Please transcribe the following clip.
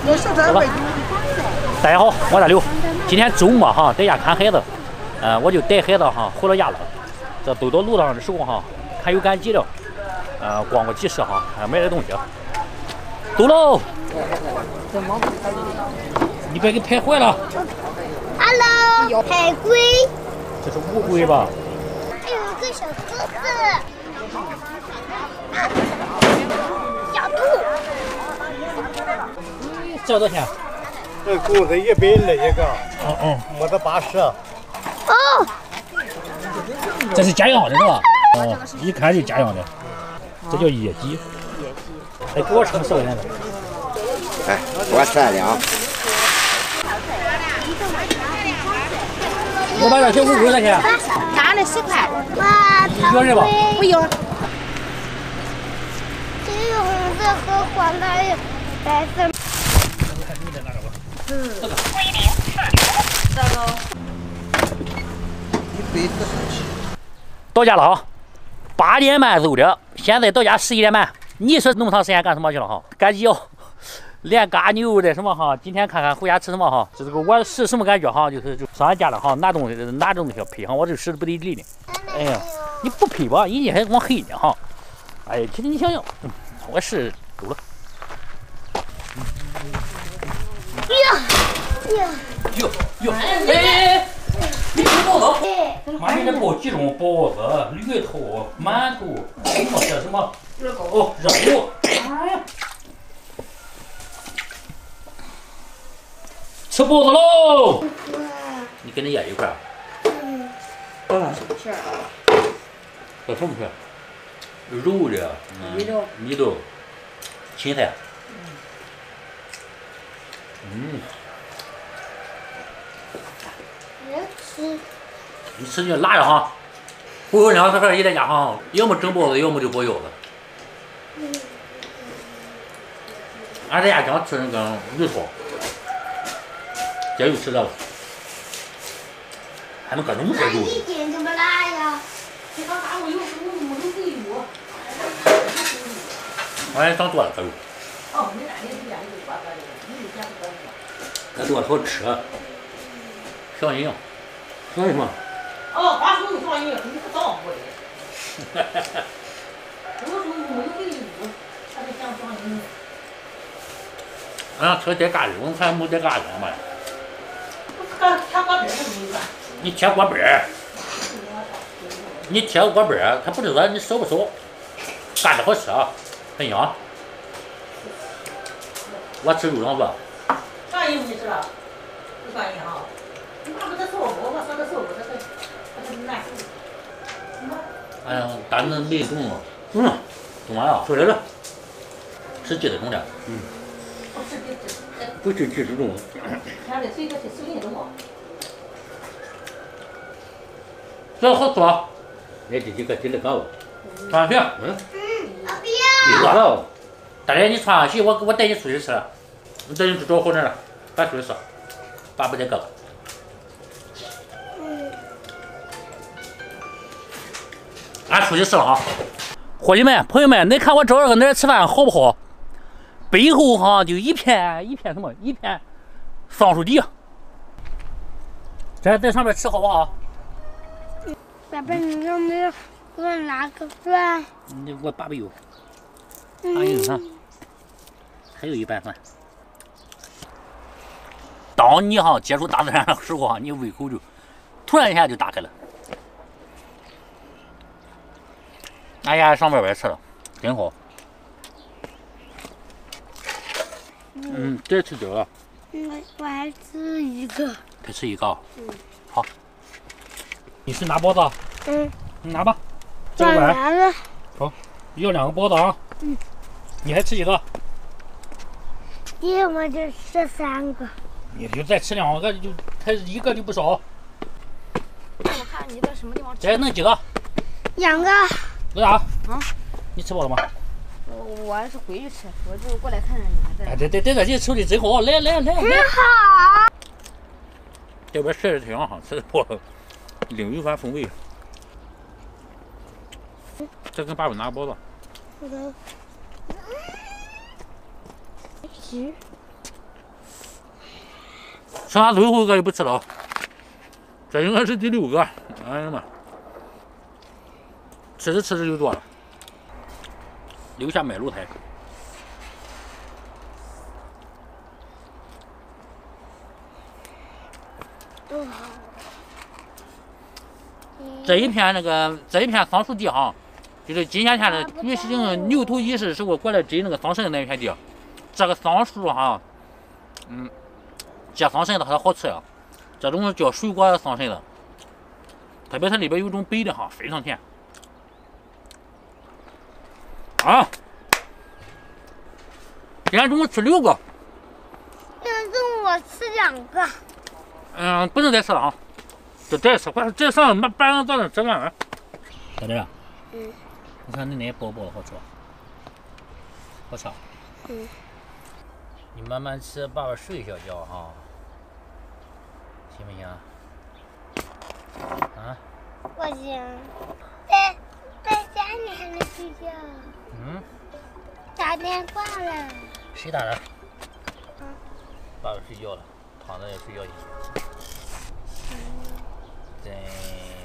大家好，我大刘。今天周末哈，在家看孩子，我就带孩子哈回了家了。这走到路上的时候哈，看有赶集的，逛个集市哈，买点东西。走喽！你别给拍坏了。 Hello， 海龟。 这是乌龟吧？ 还有一个小兔子。小兔。 这多少钱？ 这公子120一个，母的80。 哦， 这是家养的是吧？哦，一看就家养的，这叫野鸡。哎，给我称10块钱的。 哎，多2两。 我把这小乌龟多少钱？ 大的10块。 哇， 你要这吧？ 不用。 这个红色和黄的还有白色。 到家了哈，8点半走的，现在到家11点半。你说那么长时间干什么去了哈？赶集哦，连嘎牛的什么哈？今天看看回家吃什么哈？这个我是什么感觉哈？就是上俺家了哈，拿东西配上，我这吃的不得力呢。哎呀，你不配吧？人家还往黑呢哈。哎呀，其实你想想，我是走了。哟，哎，你吃包子？妈，你这包几种包子、驴头、馒头，什么这什么？哦，热狗。哎呀，吃包子喽！你跟着爷一块儿。 是。 这什么吃？肉的，米豆，芹菜。你吃就辣的哈，不有2个小孩一在家哈，要么蒸包子，要么就包腰子。俺在家经常吃那个鱼头，今儿又吃这个，还能搁这么多肉。 一点这么辣呀？ 哎，长多了可肉。那多好吃，小营养。为什么？ 哦，把手放进去，你不倒过来。我说没有给你煮，他就想放进去。 俺吃带嘎子，我看没带嘎子嘛。 他锅边都没有。 你切锅边，你切个锅边，他不知道你熟不熟，嘎子好吃啊，很香。我吃肉上做。 啥衣服你吃了？不算你哈。你妈不得凑合，我说的凑合，他难受。 哎呀，单子没动了。动完了，出来了。是鸡的动的。不是鸡的动。这好吃啊！那这几个鸡的干了。穿上去。 我不要。 了。大爷，你穿上去，我带你出去吃。你带你去找好点了，咱出去吃。爸不带哥哥。俺出去吃了啊！伙计们、朋友们，你看我找了个哪儿吃饭好不好？背后哈就一片什么，一片桑树地。这在上面吃好不好？ 爸爸，你有没有给我拿个饭？ 我爸爸有。还有啥？还有一半饭。当你哈接触大自然的时候哈，你胃口就突然一下就打开了。哎呀，上外吃了，真好。再吃这个。 我还吃一个。 再吃一个。好。你是拿包子？你拿吧。这个碗。好，要2个包子啊。你还吃一个？ 我就吃3个。 你就再吃2个，就还1个就不少。 我看你在什么地方吃？ 这能几个 ？2个。 为啥？你吃饱了吗？ 我是回去吃，我就过来看看你。 哎，对，这鸡处理真好，来。 真好。 这边晒着太阳哈，吃的饱，另一番风味。再跟爸爸拿个包子。 剩下最后一个就不吃了，这应该是第6个。哎呀妈，吃着吃着就多了，留下买路台。这一片桑树地哈，就是今年的女性牛头仪式是我过来摘那个桑葚的那一片地。这个桑树哈，结桑葚的它好吃呀，这种叫水果桑葚的，特别它里边有一种白的哈，非常甜。啊，今天中午吃6个。 今天中午我吃2个。 不能再吃了啊，就再吃，快再上半个早上吃饭啊。小弟啊，你看你那包包好吃吧？好吃。你慢慢吃，爸爸睡一小觉哈，行不行？啊？ 我行，在家里还能睡觉。打电话了。 谁打的？爸爸睡觉了，躺着也睡觉去。对。